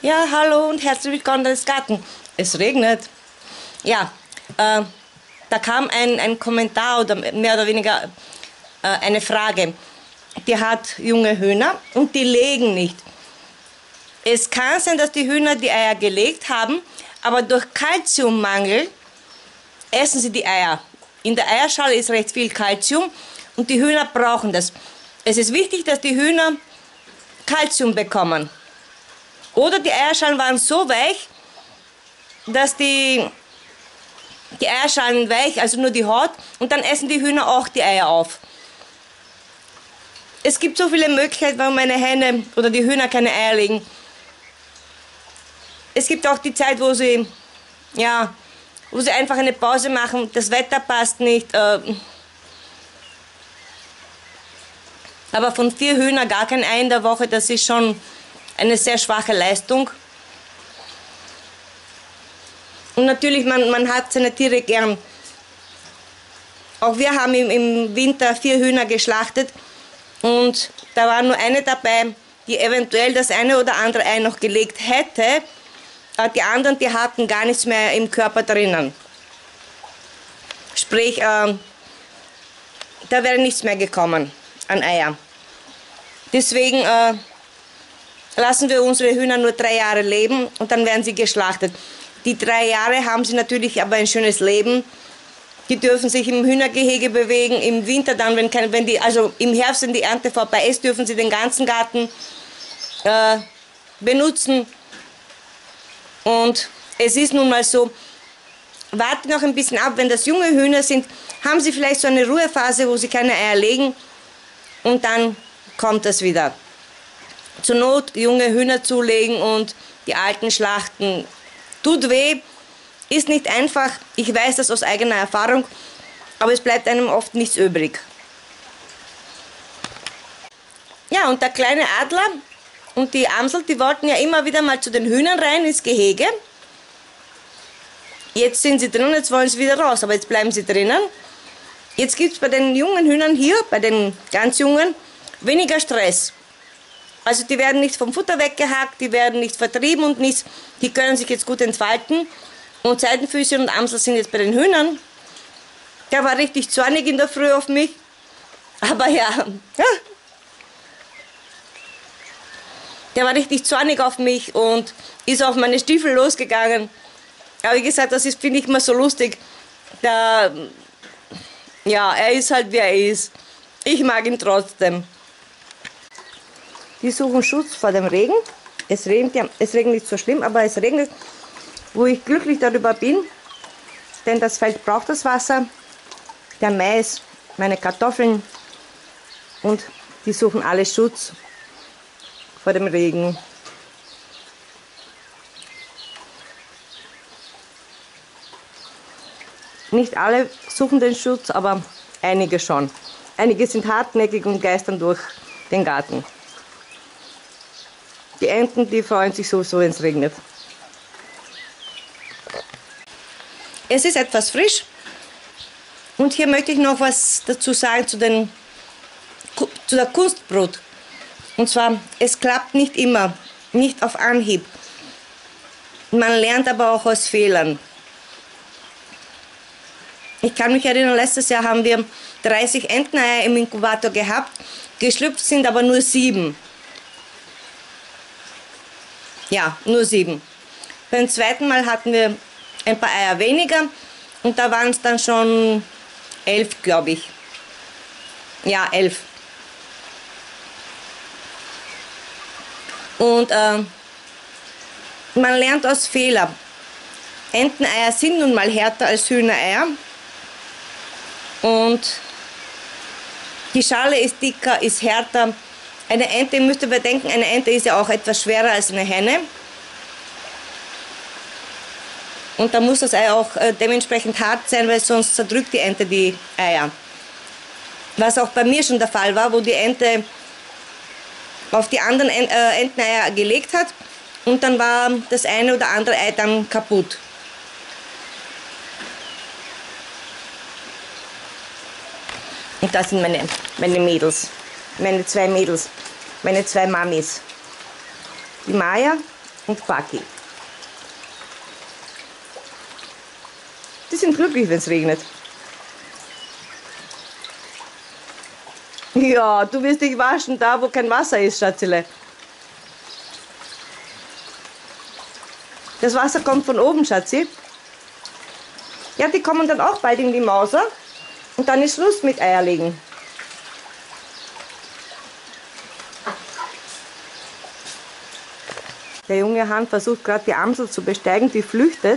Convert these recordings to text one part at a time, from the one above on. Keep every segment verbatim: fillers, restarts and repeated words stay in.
Ja, hallo und herzlich willkommen in Garten. Es regnet. Ja, äh, da kam ein, ein Kommentar oder mehr oder weniger äh, eine Frage. Die hat junge Hühner und die legen nicht. Es kann sein, dass die Hühner die Eier gelegt haben, aber durch Kalziummangel essen sie die Eier. In der Eierschale ist recht viel Kalzium und die Hühner brauchen das. Es ist wichtig, dass die Hühner Kalzium bekommen. Oder die Eierschalen waren so weich, dass die, die Eierschalen weich, also nur die Haut, und dann essen die Hühner auch die Eier auf. Es gibt so viele Möglichkeiten, warum eine Henne oder die Hühner keine Eier legen. Es gibt auch die Zeit, wo sie, ja, wo sie einfach eine Pause machen, das Wetter passt nicht. Äh, aber von vier Hühnern gar kein Ei in der Woche, das ist schon eine sehr schwache Leistung. Und natürlich, man, man hat seine Tiere gern. Auch wir haben im, im Winter vier Hühner geschlachtet und da war nur eine dabei, die eventuell das eine oder andere Ei noch gelegt hätte. Die anderen, die hatten gar nichts mehr im Körper drinnen. Sprich, äh, da wäre nichts mehr gekommen an Eier. Deswegen äh, lassen wir unsere Hühner nur drei Jahre leben und dann werden sie geschlachtet. Die drei Jahre haben sie natürlich aber ein schönes Leben. Die dürfen sich im Hühnergehege bewegen, im Winter dann, wenn, kein, wenn die, also im Herbst, wenn die Ernte vorbei ist, dürfen sie den ganzen Garten äh, benutzen. Und es ist nun mal so, warten noch ein bisschen ab, wenn das junge Hühner sind, haben sie vielleicht so eine Ruhephase, wo sie keine Eier legen und dann kommt das wieder. Zur Not junge Hühner zulegen und die alten schlachten. Tut weh, ist nicht einfach, ich weiß das aus eigener Erfahrung, aber es bleibt einem oft nichts übrig. Ja, und der kleine Adler und die Amsel, die wollten ja immer wieder mal zu den Hühnern rein ins Gehege. Jetzt sind sie drin, jetzt wollen sie wieder raus, aber jetzt bleiben sie drinnen. Jetzt gibt es bei den jungen Hühnern hier, bei den ganz jungen, weniger Stress. Also die werden nicht vom Futter weggehackt, die werden nicht vertrieben und nichts. Die können sich jetzt gut entfalten. Und Seidenfüßchen und Amsel sind jetzt bei den Hühnern. Der war richtig zornig in der Früh auf mich. Aber ja, der war richtig zornig auf mich und ist auf meine Stiefel losgegangen. Aber wie gesagt, das ist, finde ich, immer so lustig. Der, ja, er ist halt, wie er ist. Ich mag ihn trotzdem. Die suchen Schutz vor dem Regen. Es regnet, ja, es regnet nicht so schlimm, aber es regnet, wo ich glücklich darüber bin, denn das Feld braucht das Wasser, der Mais, meine Kartoffeln, und die suchen alle Schutz vor dem Regen. Nicht alle suchen den Schutz, aber einige schon. Einige sind hartnäckig und geistern durch den Garten. Die Enten, die freuen sich sowieso, wenn es regnet. Es ist etwas frisch und hier möchte ich noch was dazu sagen zu, den, zu der Kunstbrut. Und zwar, es klappt nicht immer, nicht auf Anhieb. Man lernt aber auch aus Fehlern. Ich kann mich erinnern, letztes Jahr haben wir dreißig Enteneier im Inkubator gehabt, geschlüpft sind aber nur sieben. Ja, nur sieben. Beim zweiten Mal hatten wir ein paar Eier weniger und da waren es dann schon elf, glaube ich. Ja, elf. Und äh, man lernt aus Fehlern. Enteneier sind nun mal härter als Hühnereier und die Schale ist dicker, ist härter. Eine Ente, ihr müsst ihr bedenken, eine Ente ist ja auch etwas schwerer als eine Henne. Und da muss das Ei auch äh, dementsprechend hart sein, weil sonst zerdrückt die Ente die Eier. Was auch bei mir schon der Fall war, wo die Ente auf die anderen en äh, Enteneier gelegt hat und dann war das eine oder andere Ei dann kaputt. Und das sind meine, meine Mädels, meine zwei Mädels, meine zwei Mamis. Die Maya und Paki. Die sind glücklich, wenn es regnet. Ja, du wirst dich waschen, da wo kein Wasser ist, Schatzele. Das Wasser kommt von oben, Schatzi. Ja, die kommen dann auch bald in die Mauser. Und dann ist Schluss mit Eierlegen. Der junge Hahn versucht gerade die Amsel zu besteigen, die flüchtet.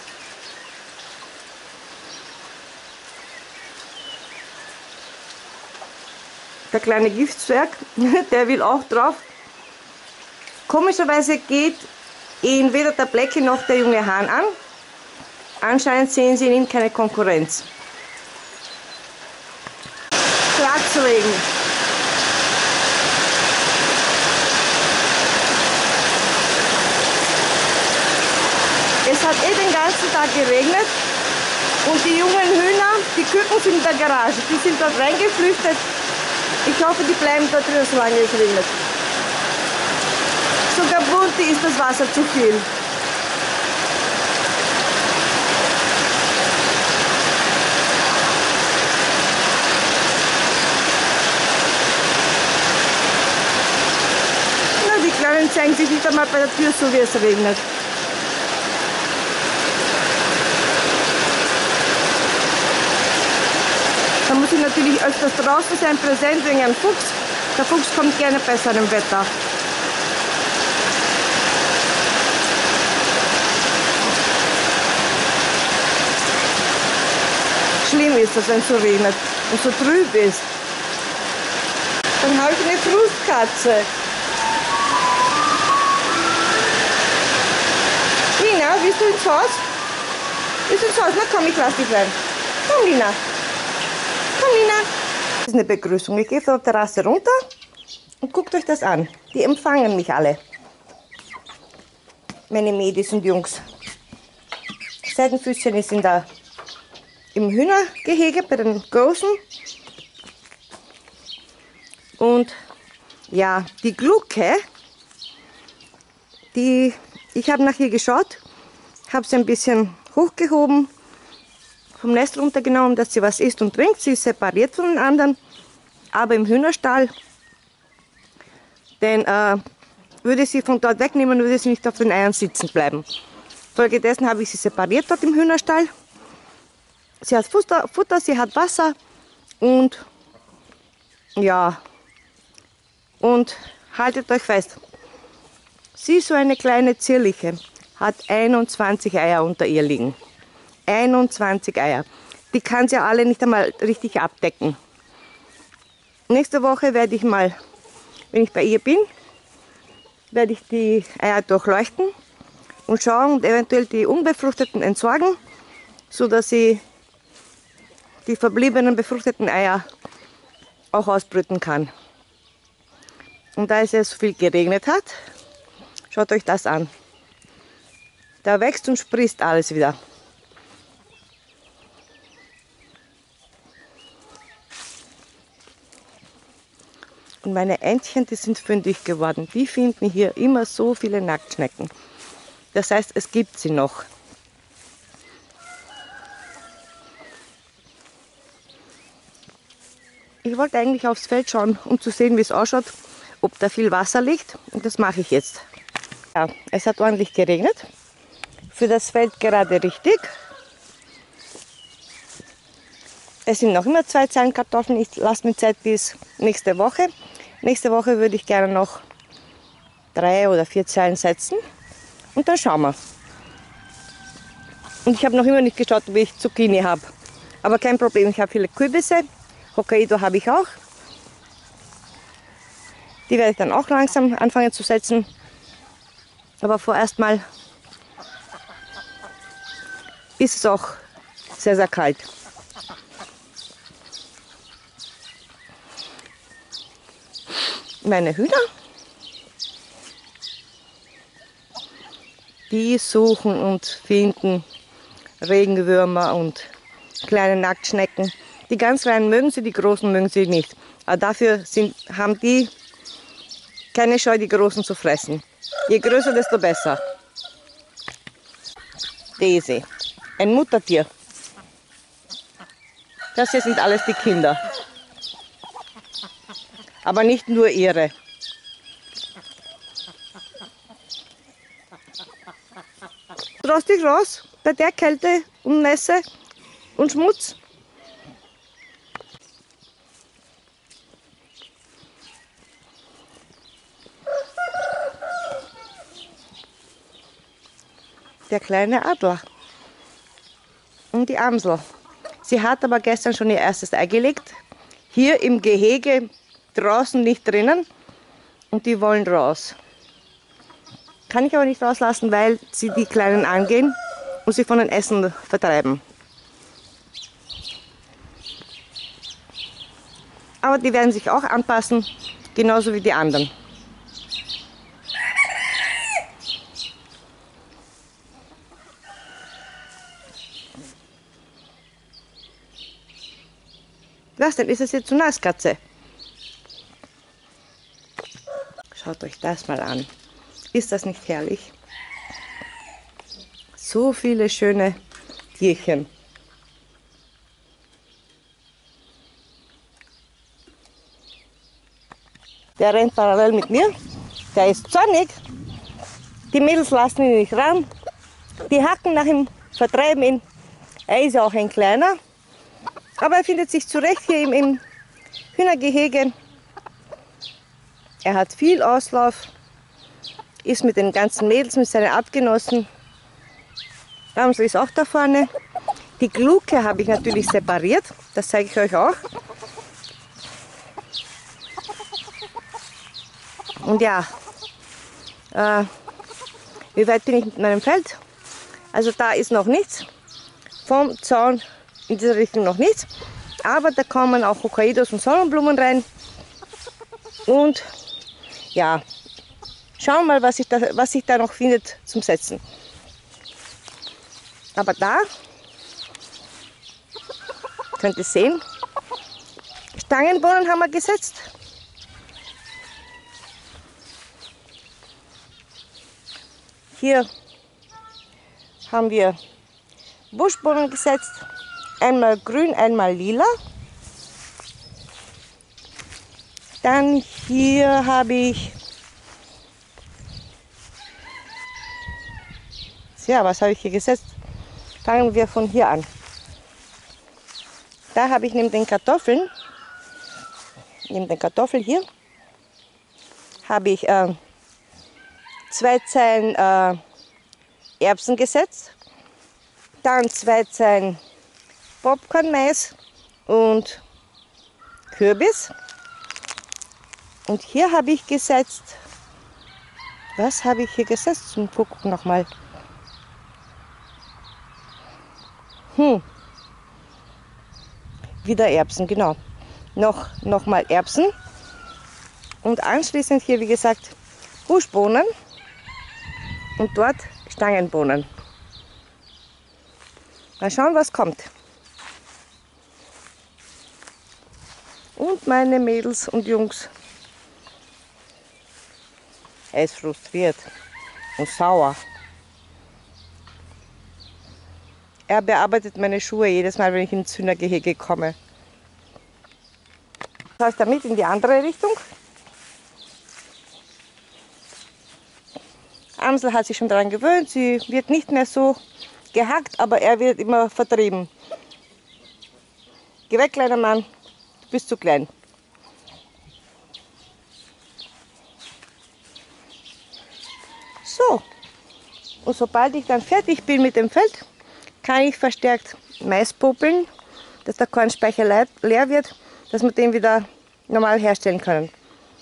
Der kleine Giftzwerg, der will auch drauf. Komischerweise geht ihn weder der Blecki noch der junge Hahn an. Anscheinend sehen sie in ihm keine Konkurrenz. Platzregen. Es hat eh den ganzen Tag geregnet und die jungen Hühner, die Küken sind in der Garage, die sind dort reingeflüchtet. Ich hoffe, die bleiben dort drin, solange es regnet. Sogar Bunti ist das Wasser zu viel. Na, die Kleinen zeigen sich nicht einmal bei der Tür, so wie es regnet. Da muss ich natürlich öfters draußen sein, präsent wegen einem Fuchs. Der Fuchs kommt gerne bei seinem Wetter. Schlimm ist das, wenn es so regnet und so trüb ist. Dann habe ich eine Frustkatze. Lina, willst du ins Haus? Willst du ins Haus? Na komm, ich lass dich rein. Komm, Lina. Komm, Lina. Das ist eine Begrüßung. Ich gehe von der Terrasse runter und guckt euch das an. Die empfangen mich alle. Meine Mädels und Jungs. Seidenfüßchen ist in der, im Hühnergehege bei den Großen. Und ja, die Glucke, die, ich habe nach ihr geschaut, habe sie ein bisschen hochgehoben, vom Nest runtergenommen, dass sie was isst und trinkt. Sie ist separiert von den anderen, aber im Hühnerstall. Denn äh, würde sie von dort wegnehmen, würde sie nicht auf den Eiern sitzen bleiben. Folgedessen habe ich sie separiert dort im Hühnerstall. Sie hat Futter, Futter, sie hat Wasser und ja, und haltet euch fest, sie, so eine kleine Zierliche, hat einundzwanzig Eier unter ihr liegen. einundzwanzig Eier. Die kann sie alle nicht einmal richtig abdecken. Nächste Woche werde ich mal, wenn ich bei ihr bin, werde ich die Eier durchleuchten und schauen und eventuell die unbefruchteten entsorgen, sodass sie die verbliebenen befruchteten Eier auch ausbrüten kann. Und da es ja so viel geregnet hat, schaut euch das an. Da wächst und sprießt alles wieder. Und meine Entchen, die sind fündig geworden. Die finden hier immer so viele Nacktschnecken. Das heißt, es gibt sie noch. Ich wollte eigentlich aufs Feld schauen, um zu sehen, wie es ausschaut, ob da viel Wasser liegt. Und das mache ich jetzt. Ja, es hat ordentlich geregnet. Für das Feld gerade richtig. Es sind noch immer zwei Zeilen Kartoffeln. Ich lasse mir Zeit bis nächste Woche. Nächste Woche würde ich gerne noch drei oder vier Zeilen setzen. Und dann schauen wir. Und ich habe noch immer nicht geschaut, ob ich Zucchini habe. Aber kein Problem, ich habe viele Kürbisse. Hokkaido habe ich auch. Die werde ich dann auch langsam anfangen zu setzen. Aber vorerst mal ist es auch sehr, sehr kalt. Meine Hühner, die suchen und finden Regenwürmer und kleine Nacktschnecken. Die ganz kleinen mögen sie, die großen mögen sie nicht. Aber dafür sind, haben die keine Scheu, die großen zu fressen. Je größer, desto besser. Daisy, ein Muttertier. Das hier sind alles die Kinder. Aber nicht nur ihre. Traust dich raus bei der Kälte und Nässe und Schmutz? Der kleine Adler und die Amsel. Sie hat aber gestern schon ihr erstes Ei gelegt. Hier im Gehege, draußen nicht drinnen. Und die wollen raus. Kann ich aber nicht rauslassen, weil sie die Kleinen angehen und sie von den Essen vertreiben. Aber die werden sich auch anpassen, genauso wie die anderen. Was denn? Ist es jetzt zu nass, Katze? Schaut euch das mal an. Ist das nicht herrlich? So viele schöne Tierchen. Der rennt parallel mit mir. Der ist zornig. Die Mädels lassen ihn nicht ran. Die hacken nach ihm, vertreiben ihn. Er ist ja auch ein kleiner. Aber er findet sich zurecht hier im, im Hühnergehege. Er hat viel Auslauf, ist mit den ganzen Mädels, mit seinen Artgenossen. Amsel ist auch da vorne. Die Glucke habe ich natürlich separiert, das zeige ich euch auch. Und ja, äh, wie weit bin ich mit meinem Feld? Also da ist noch nichts. Vom Zaun in dieser Richtung noch nichts. Aber da kommen auch Hokkaidos und Sonnenblumen rein. Und ja, schauen wir mal, was sich da, was sich da noch findet zum Setzen. Aber da könnt ihr sehen, Stangenbohnen haben wir gesetzt. Hier haben wir Buschbohnen gesetzt. Einmal grün, einmal lila. Dann hier habe ich, ja, was habe ich hier gesetzt? Fangen wir von hier an. Da habe ich neben den Kartoffeln, neben den Kartoffeln hier, habe ich äh, zwei Zeilen äh, Erbsen gesetzt, dann zwei Zeilen Popcorn-Mais und Kürbis. Und hier habe ich gesetzt, was habe ich hier gesetzt? Zum Gucken nochmal. Hm. Wieder Erbsen, genau. Noch, noch mal Erbsen. Und anschließend hier, wie gesagt, Buschbohnen. Und dort Stangenbohnen. Mal schauen, was kommt. Und meine Mädels und Jungs. Er ist frustriert und sauer. Er bearbeitet meine Schuhe jedes Mal, wenn ich ins Hühnergehege komme. Das heißt damit in die andere Richtung. Amsel hat sich schon daran gewöhnt, sie wird nicht mehr so gehackt, aber er wird immer vertrieben. Geh weg, kleiner Mann, du bist zu klein. So, und sobald ich dann fertig bin mit dem Feld, kann ich verstärkt Mais popeln, dass der Kornspeicher leer wird, dass wir den wieder normal herstellen können.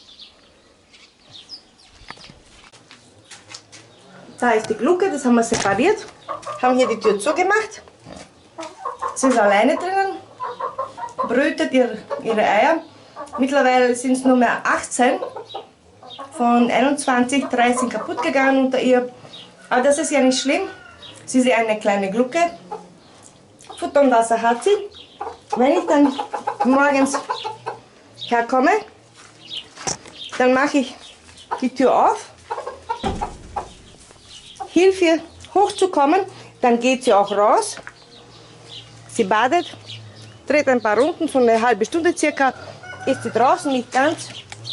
Da ist die Glucke, das haben wir separiert, haben hier die Tür zugemacht, sind alleine drinnen, brütet ihr, ihre Eier. Mittlerweile sind es nur mehr achtzehn, von einundzwanzig, drei sind kaputt gegangen unter ihr. Aber das ist ja nicht schlimm, sie ist ja eine kleine Glucke. Futter und Wasser hat sie. Wenn ich dann morgens herkomme, dann mache ich die Tür auf hilft ihr hochzukommen. Dann geht sie auch raus. Sie badet, dreht ein paar Runden, so eine halbe Stunde circa, ist sie draußen, nicht ganz.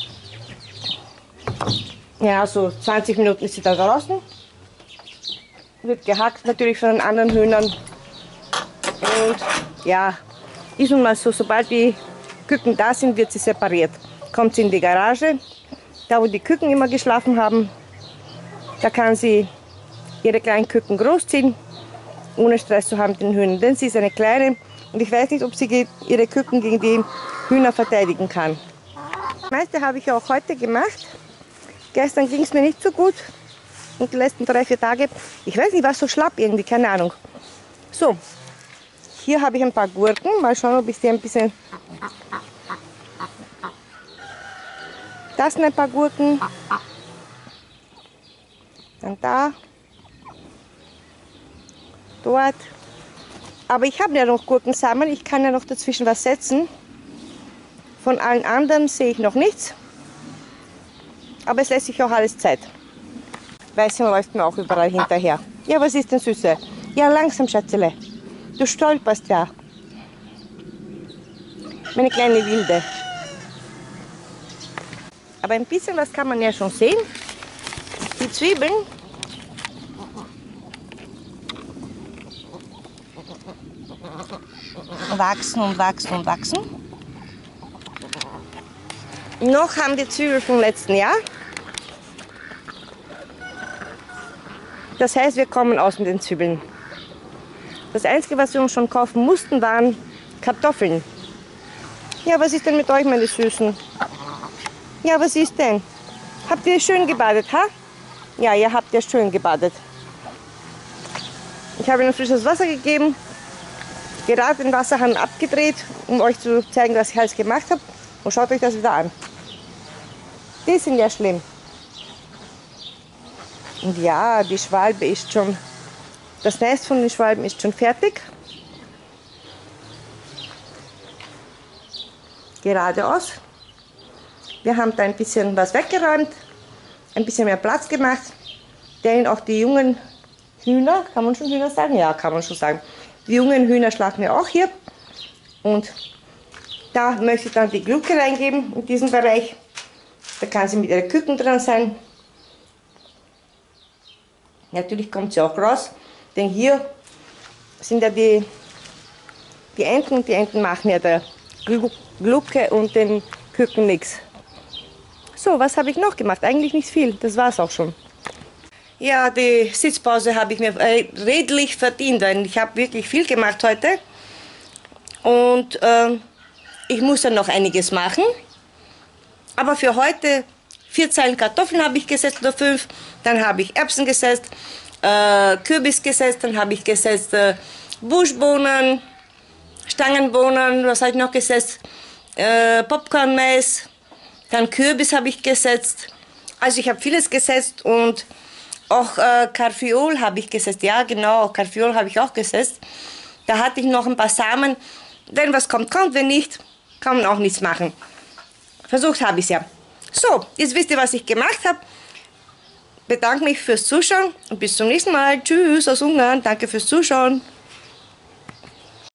Ja, so zwanzig Minuten ist sie da draußen. Wird gehackt natürlich von den anderen Hühnern. Und ja, ist nun mal so, sobald die Küken da sind, wird sie separiert. Kommt sie in die Garage, da wo die Küken immer geschlafen haben. Da kann sie ihre kleinen Küken großziehen, ohne Stress zu haben mit den Hühnern. Denn sie ist eine kleine und ich weiß nicht, ob sie ihre Küken gegen die Hühner verteidigen kann. Das meiste habe ich auch heute gemacht. Gestern ging es mir nicht so gut und die letzten drei, vier Tage, ich weiß nicht, war so schlapp irgendwie, keine Ahnung. So, hier habe ich ein paar Gurken, mal schauen, ob ich die ein bisschen... Das sind ein paar Gurken, dann da, dort. Aber ich habe ja noch Gurkensamen, ich kann ja noch dazwischen was setzen. Von allen anderen sehe ich noch nichts. Aber es lässt sich auch alles Zeit. Weißchen läuft mir auch überall hinterher. Ja, was ist denn Süße? Ja, langsam, Schatzele. Du stolperst ja. Meine kleine Wilde. Aber ein bisschen was kann man ja schon sehen. Die Zwiebeln. Wachsen und wachsen und wachsen. Noch haben die Zwiebeln vom letzten Jahr. Das heißt, wir kommen aus mit den Zwiebeln. Das Einzige, was wir uns schon kaufen mussten, waren Kartoffeln. Ja, was ist denn mit euch, meine Süßen? Ja, was ist denn? Habt ihr schön gebadet, ha? Ja, ihr habt ja schön gebadet. Ich habe ihnen frisches Wasser gegeben, gerade den Wasserhahn abgedreht, um euch zu zeigen, was ich alles gemacht habe. Und schaut euch das wieder an. Die sind ja schlimm. Und ja, die Schwalbe ist schon, das Nest von den Schwalben ist schon fertig. Geradeaus. Wir haben da ein bisschen was weggeräumt, ein bisschen mehr Platz gemacht, denn auch die jungen Hühner, kann man schon Hühner sagen? Ja, kann man schon sagen. Die jungen Hühner schlafen ja auch hier und da möchte ich dann die Glucke reingeben in diesen Bereich. Da kann sie mit ihren Küken dran sein. Natürlich kommt sie auch raus, denn hier sind ja die, die Enten und die Enten machen ja der Glucke und den Küken nichts. So, was habe ich noch gemacht? Eigentlich nicht viel, das war es auch schon. Ja, die Sitzpause habe ich mir redlich verdient, weil ich habe wirklich viel gemacht heute. Und äh, ich muss dann noch einiges machen. Aber für heute vier Zeilen Kartoffeln habe ich gesetzt oder fünf. Dann habe ich Erbsen gesetzt, äh, Kürbis gesetzt, dann habe ich gesetzt äh, Buschbohnen, Stangenbohnen, was habe ich noch gesetzt? Äh, Popcornmais, dann Kürbis habe ich gesetzt. Also ich habe vieles gesetzt und auch äh, Karfiol habe ich gesetzt. Ja, genau, Karfiol habe ich auch gesetzt. Da hatte ich noch ein paar Samen. Wenn was kommt, kommt. Wenn nicht, kann man auch nichts machen. Versucht habe ich es ja. So, jetzt wisst ihr, was ich gemacht habe. Bedanke mich fürs Zuschauen und bis zum nächsten Mal. Tschüss aus Ungarn. Danke fürs Zuschauen.